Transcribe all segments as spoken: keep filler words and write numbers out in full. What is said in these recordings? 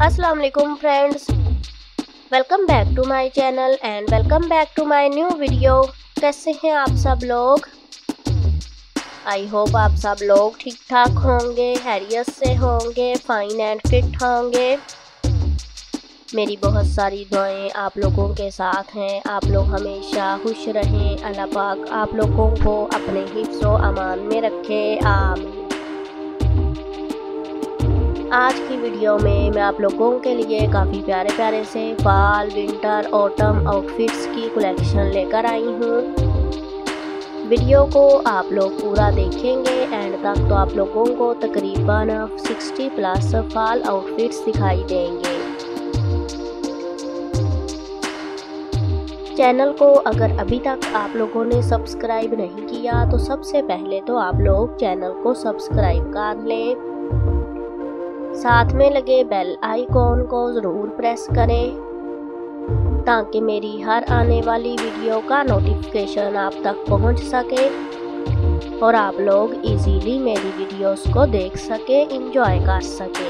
अस्सलाम वालेकुम friends, welcome back to my channel and welcome back to my new video. कैसे हैं आप सब लोग? आई होप आप सब लोग ठीक ठाक होंगे, हैरियत से होंगे, फाइन एंड फिट होंगे। मेरी बहुत सारी दुआएं आप लोगों के साथ हैं। आप लोग हमेशा खुश रहें। अल्लाह पाक आप लोगों को अपने हिफ्ज़ व अमान में रखे, आमीन। आज की वीडियो में मैं आप लोगों के लिए काफ़ी प्यारे प्यारे से फॉल, विंटर, ऑटम आउटफिट्स की कलेक्शन लेकर आई हूँ। वीडियो को आप लोग पूरा देखेंगे एंड तक तो आप लोगों को तकरीबन साठ प्लस फॉल आउटफिट्स दिखाई देंगे। चैनल को अगर अभी तक आप लोगों ने सब्सक्राइब नहीं किया तो सबसे पहले तो आप लोग चैनल को सब्सक्राइब कर लें। साथ में लगे बेल आइकॉन को ज़रूर प्रेस करें ताकि मेरी हर आने वाली वीडियो का नोटिफिकेशन आप तक पहुंच सके और आप लोग इजीली मेरी वीडियोस को देख सके, एंजॉय कर सके।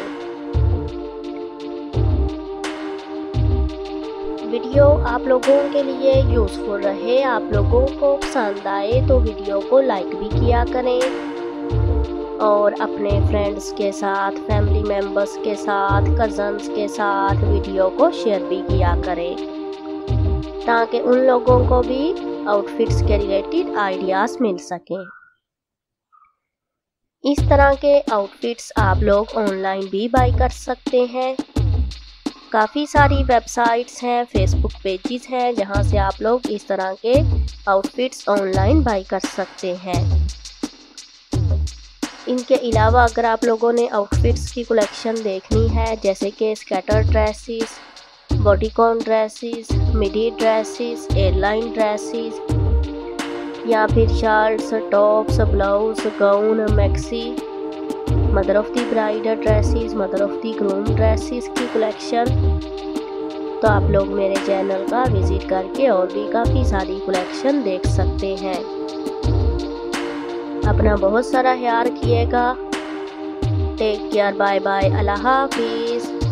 वीडियो आप लोगों के लिए यूज़फुल रहे, आप लोगों को पसंद आए तो वीडियो को लाइक भी किया करें और अपने फ्रेंड्स के साथ, फैमिली मेम्बर्स के साथ, कज़न्स के साथ वीडियो को शेयर भी किया करें ताकि उन लोगों को भी आउटफिट्स के रिलेटेड आइडियाज़ मिल सकें। इस तरह के आउटफिट्स आप लोग ऑनलाइन भी बाई कर सकते हैं। काफ़ी सारी वेबसाइट्स हैं, फेसबुक पेजेस हैं जहां से आप लोग इस तरह के आउटफिट्स ऑनलाइन बाई कर सकते हैं। इनके अलावा अगर आप लोगों ने आउटफिट्स की कलेक्शन देखनी है जैसे कि scatter dresses, bodycon dresses, midi dresses, airline dresses या फिर shirts, tops, blouse, gown, maxi, mother of the bride dresses, mother of the groom dresses की कलेक्शन, तो आप लोग मेरे चैनल का विज़िट करके और भी काफ़ी सारी कलेक्शन देख सकते हैं। अपना बहुत सारा ख्याल रखिएगा। टेक केयर, बाय बाय, अल्लाह हाफिज़।